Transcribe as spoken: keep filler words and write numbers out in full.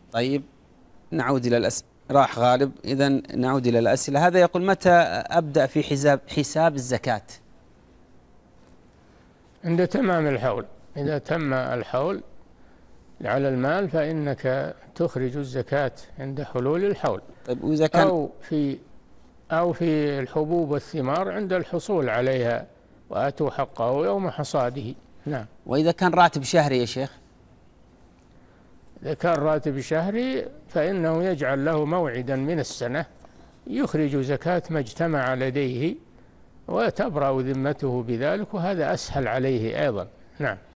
طيب نعود إلى الأسئلة. راح غالب. إذا نعود إلى الأسئلة. هذا يقول: متى أبدأ في حساب حساب الزكاة؟ عند تمام الحول. إذا تم الحول على المال فإنك تخرج الزكاة عند حلول الحول. طيب وإذا كان أو في أو في الحبوب والثمار عند الحصول عليها، وآتوا حقه يوم حصاده. نعم. وإذا كان راتب شهري يا شيخ؟ إذا كان راتب شهري فإنه يجعل له موعدا من السنة يخرج زكاة ما اجتمع لديه، وتبرأ ذمته بذلك، وهذا أسهل عليه أيضا. نعم.